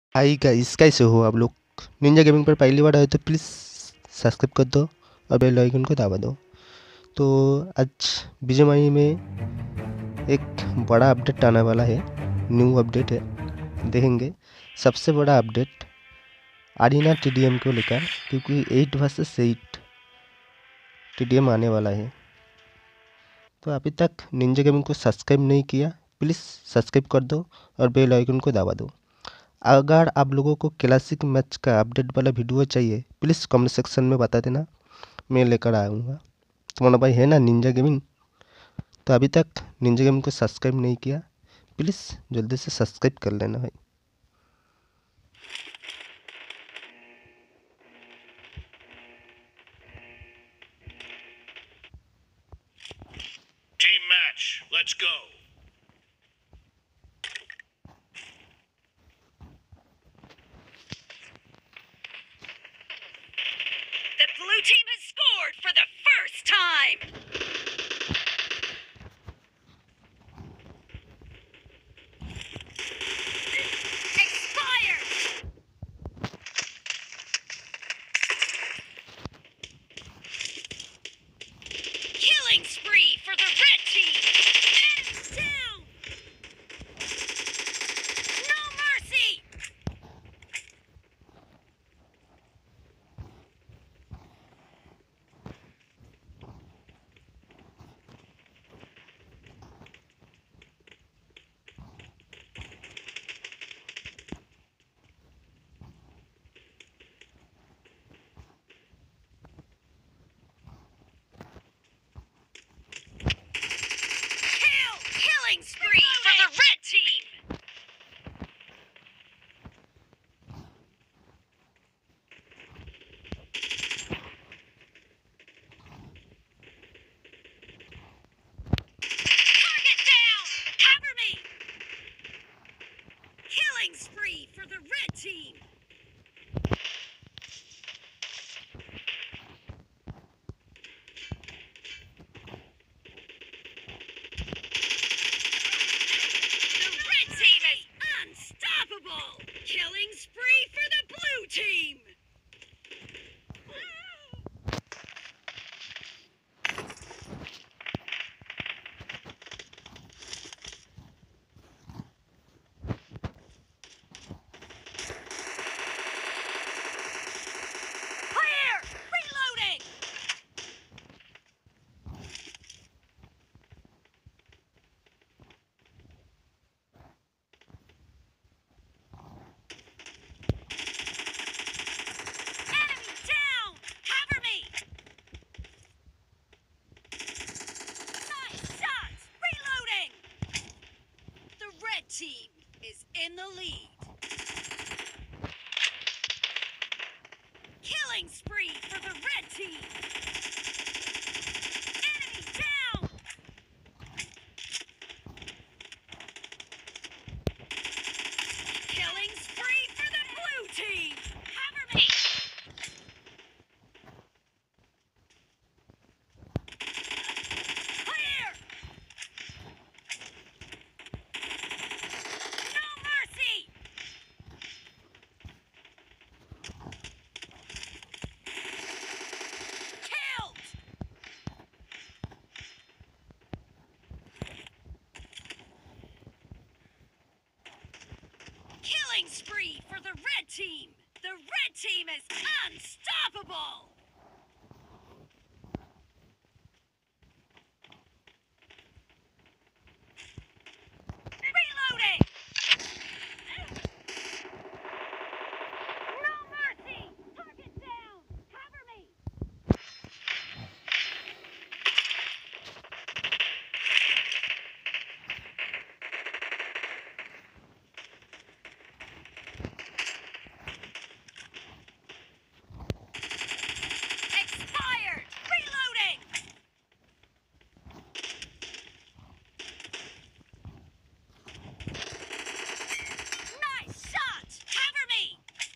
Hi guys, कैसे हो आप लोग। निंजा गेमिंग पर पहली बार आए तो प्लीज़ सब्सक्राइब कर दो और बेल आइकन को दबा दो। तो आज बीजीएमआई में एक बड़ा अपडेट आने वाला है। न्यू अपडेट है, देखेंगे। सबसे बड़ा अपडेट आरीना टीडीएम को लेकर, क्योंकि 8 वर्सेस 8 टीडीएम आने वाला है। तो अभी तक निंजा गेमिंग को सब्सक्राइब नहीं किया, प्लीज़ सब्सक्राइब कर दो और बेल आइकन को दबा दो। अगर आप लोगों को क्लासिक मैच का अपडेट वाला वीडियो चाहिए, प्लीज़ कमेंट सेक्शन में बता देना, मैं लेकर आऊँगा। तुम्हारा भाई है ना निंजा गेमिंग। तो अभी तक निंजा गेमिंग को सब्सक्राइब नहीं किया, प्लीज़ जल्दी से सब्सक्राइब कर लेना भाई। Team match, let's go. The blue team has scored for the first time! Expired! Killing spree for the red team! And down! No mercy! Killing spree for the red team! Target down! Cover me! Killing spree for the red team! The red team is unstoppable! Killing spree for the blue team! Clear! Reloading! Enemy down! Cover me! Nice shots! Reloading! The red team is in the lead. Killing spree for the red team! Enemy down! Killing spree for the blue team! Cover me! Clear! No mercy! Killed! Killing spree for the red team! The red team is unstoppable! Reloading! No mercy! Target down! Cover me! Expired! Reloading! Nice shot! Cover me!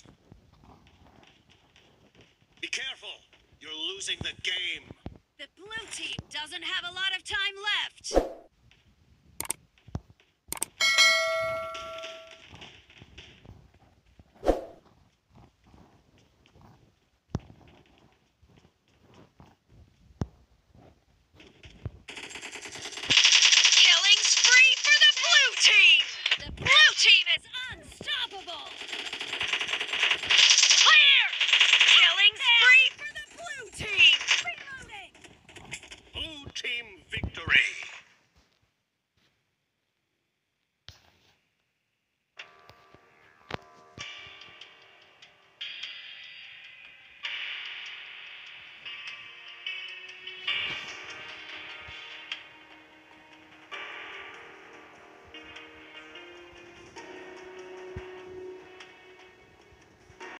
Be careful, you're losing the game. The blue team doesn't have a lot of time left. victory.